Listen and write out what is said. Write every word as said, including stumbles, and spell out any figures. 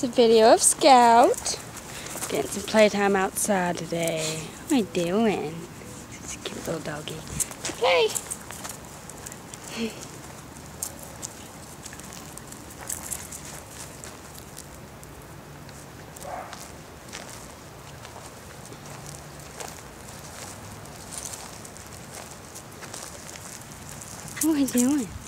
It's a video of Scout getting some playtime outside today. What are you doing? It's a cute little doggy. Play. What are you doing?